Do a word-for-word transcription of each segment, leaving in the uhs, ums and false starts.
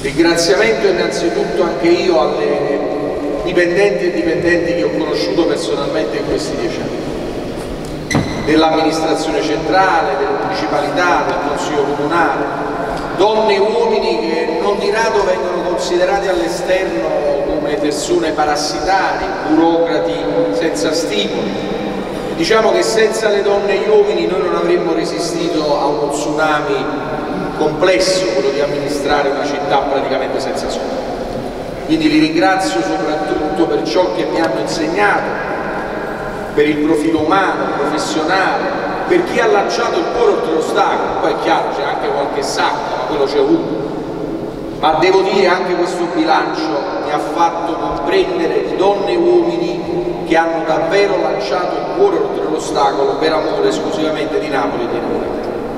Ringraziamento innanzitutto anche io alle dipendenti e dipendenti che ho conosciuto personalmente in questi dieci anni, dell'amministrazione centrale, delle municipalità, del Consiglio Comunale, donne e uomini che non di rado vengono considerati all'esterno come persone parassitarie, burocrati senza stimoli. Diciamo che senza le donne e gli uomini noi non avremmo resistito a uno tsunami complesso, quello di amministrare una città praticamente senza scuola. Quindi li ringrazio soprattutto per ciò che mi hanno insegnato, per il profilo umano, professionale, per chi ha lanciato il cuore oltre l'ostacolo. Poi è chiaro, c'è anche qualche sacco, ma quello c'è ovunque. Ma devo dire anche questo bilancio mi ha fatto comprendere di donne e uomini che hanno davvero lanciato il cuore oltre l'ostacolo per amore esclusivamente di Napoli e di Napoli.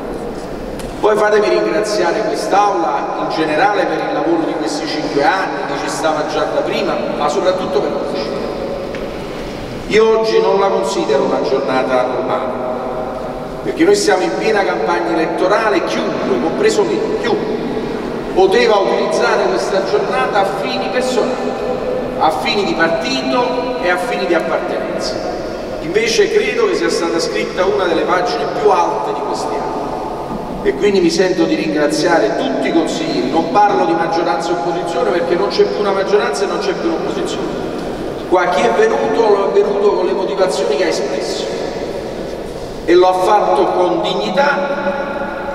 Poi fatemi ringraziare quest'Aula in generale per il lavoro di questi cinque anni, che ci stava già da prima, ma soprattutto per oggi. Io oggi non la considero una giornata normale, perché noi siamo in piena campagna elettorale, chiunque, compreso me, chiunque, poteva utilizzare questa giornata a fini personali, a fini di partito e a fini di appartenenza. Invece credo che sia stata scritta una delle pagine più alte di questi anni. E quindi mi sento di ringraziare tutti i consiglieri, non parlo di maggioranza e opposizione perché non c'è più una maggioranza e non c'è più un'opposizione. Qua chi è venuto lo è venuto con le motivazioni che ha espresso e lo ha fatto con dignità,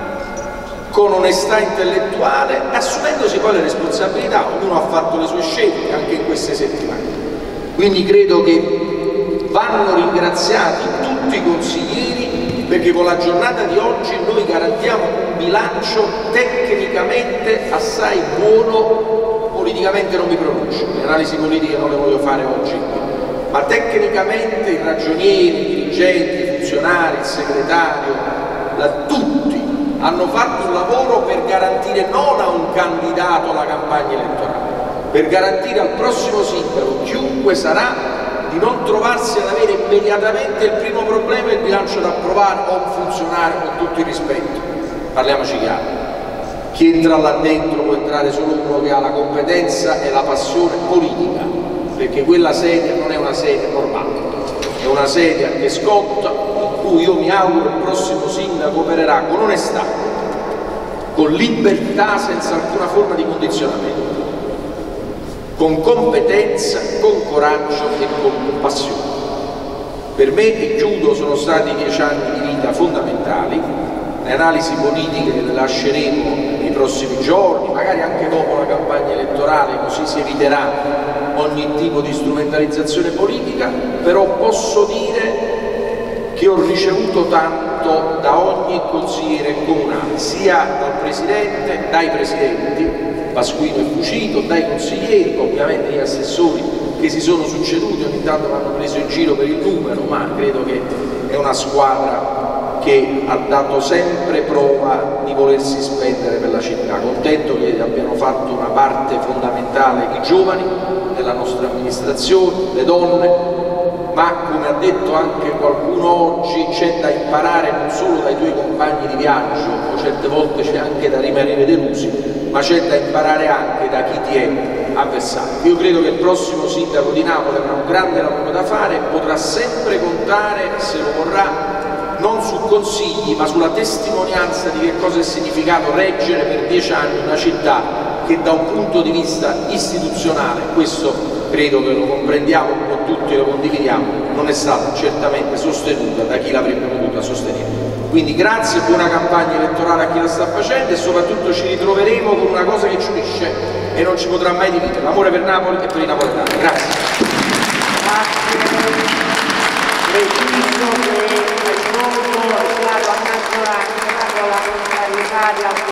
con onestà intellettuale, assumendosi poi le responsabilità. Ognuno ha fatto le sue scelte anche in queste settimane. Quindi credo che vanno ringraziati tutti i consiglieri, perché con la giornata di oggi noi garantiamo un bilancio tecnicamente assai buono. Politicamente non mi pronuncio, le analisi politiche non le voglio fare oggi, ma tecnicamente i ragionieri, i dirigenti, i funzionari, il segretario, la, tutti hanno fatto un lavoro per garantire non a un candidato la campagna elettorale, per garantire al prossimo sindaco, chiunque sarà, di non trovarsi ad avere immediatamente il primo problema, il bilancio da approvare o un funzionario, con tutto il rispetto. Parliamoci chiaro. Chi entra là dentro può entrare solo uno che ha la competenza e la passione politica, perché quella sedia non è una sedia normale, è una sedia che scotta, in cui io mi auguro il prossimo sindaco opererà con onestà, con libertà, senza alcuna forma di condizionamento, con competenza, con coraggio e con passione. Per me, e chiudo, sono stati dieci anni di vita fondamentali. Le analisi politiche le lasceremo nei prossimi giorni, magari anche dopo la campagna elettorale, così si eviterà ogni tipo di strumentalizzazione politica, però posso dire che ho ricevuto tanto da ogni consigliere comunale, sia dal Presidente, dai Presidenti, Pasquino e Fucito, dai consiglieri, ovviamente gli assessori che si sono succeduti, ogni tanto mi hanno preso in giro per il numero, ma credo che è una squadra che ha dato sempre prova di volersi spendere per la città. Contento che abbiano fatto una parte fondamentale i giovani della nostra amministrazione, le donne, ma come ha detto anche qualcuno oggi c'è da imparare non solo dai tuoi compagni di viaggio, o certe volte c'è anche da rimanere delusi, ma c'è da imparare anche da chi ti è avversario. Io credo che il prossimo sindaco di Napoli avrà un grande lavoro da fare, potrà sempre contare, se lo vorrà, non su consigli ma sulla testimonianza di che cosa è significato reggere per dieci anni una città che da un punto di vista istituzionale, questo credo che lo comprendiamo un po' tutti e lo condividiamo, non è stata certamente sostenuta da chi l'avrebbe potuta sostenere. Quindi grazie, buona campagna elettorale a chi la sta facendo e soprattutto ci ritroveremo con una cosa che ci unisce e non ci potrà mai dividere, l'amore per Napoli e per i napoletani. Grazie. Preciso che il voto è stato accantonato con la contrarietaria